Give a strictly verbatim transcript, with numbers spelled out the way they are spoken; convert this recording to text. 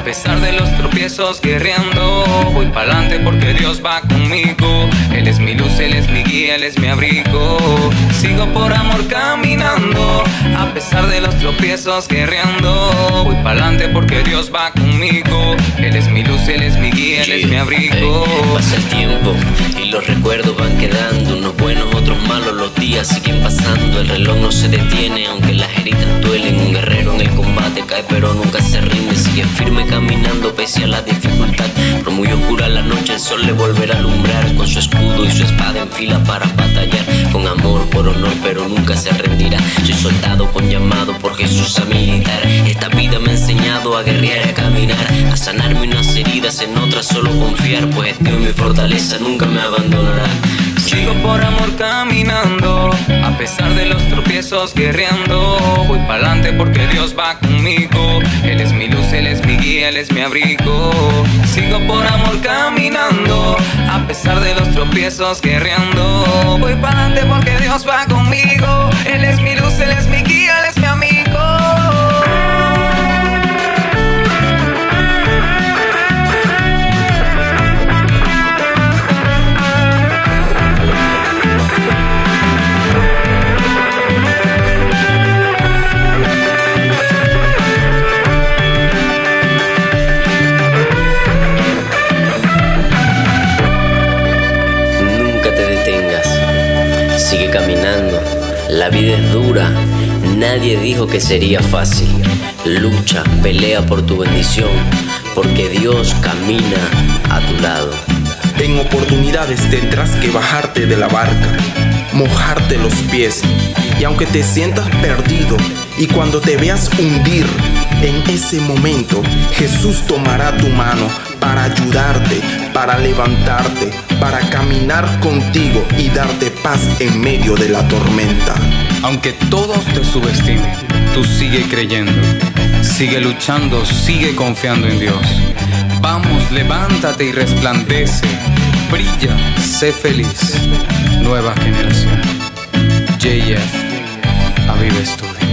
pesar de los tropiezos guerreando, voy pa'lante porque Dios va conmigo. Él es mi luz, Él es mi guía, Él es mi abrigo. Sigo por amor caminando, a pesar de los tropiezos guerreando, voy pa'lante porque Dios va conmigo. Él es mi luz, Él es mi guía, Él es mi abrigo. Hey, pasa el tiempo y los recuerdos van quedando, unos buenos, otros malos, los días siguen pasando. El reloj no se detiene aunque las heridas duelen. Un guerrero en el combate cae pero nunca se rinde, sigue firme caminando pese a la dificultad. Por muy oscura la noche el sol le volverá a alumbrar, con su escudo y su espada en fila para batallar. Con amor, por honor, pero nunca se rendirá. Soy soldado con llamado por Jesús a militar. Esta vida me ha enseñado a guerrear y a caminar, a sanarme unas heridas, en otras solo confiar, pues Dios mi fortaleza nunca me abandonará. Sigo por amor caminando, a pesar de los tropiezos guerreando, voy pa'lante porque Dios va conmigo. Él es mi luz, Él es mi guía, Él es mi abrigo. Sigo por amor caminando, a pesar de los tropiezos guerreando, voy pa'lante porque Dios va conmigo. Él es mi luz, Él es mi guía, Él es mi amigo. Sigue caminando, la vida es dura, nadie dijo que sería fácil. Lucha, pelea por tu bendición, porque Dios camina a tu lado. En oportunidades tendrás que bajarte de la barca, mojarte los pies, y aunque te sientas perdido y cuando te veas hundir, en ese momento Jesús tomará tu mano para ayudarte, para levantarte, para caminar contigo y darte paz en medio de la tormenta. Aunque todos te subestimen, tú sigue creyendo, sigue luchando, sigue confiando en Dios. Vamos, levántate y resplandece, brilla, sé feliz. Nueva generación. J F, Aviva Estudio.